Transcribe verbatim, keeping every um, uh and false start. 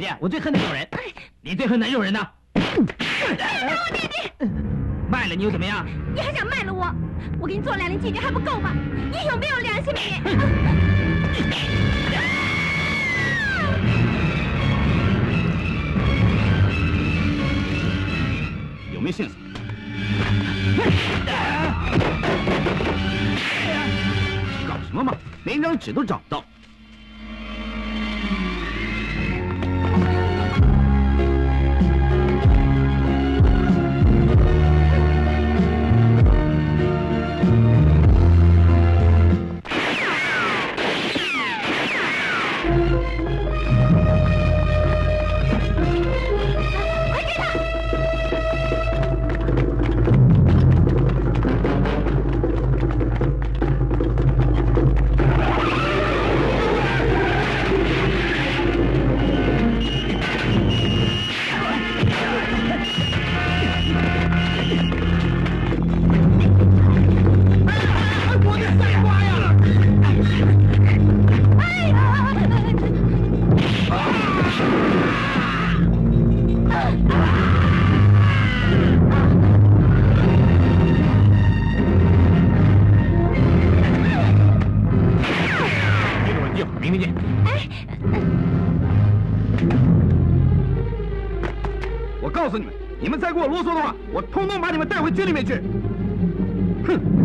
弟，我最恨哪种人？你最恨哪种人呢？ 我弟弟， 卖了你又怎么样？ 你还想卖了我？我给你做两年妓女还不够吗？你有没有良心你？ 有没有线索？搞什么嘛？连张纸都找不到。 我告诉你们，你们再给我啰嗦的话，我通通把你们带回军里面去！哼！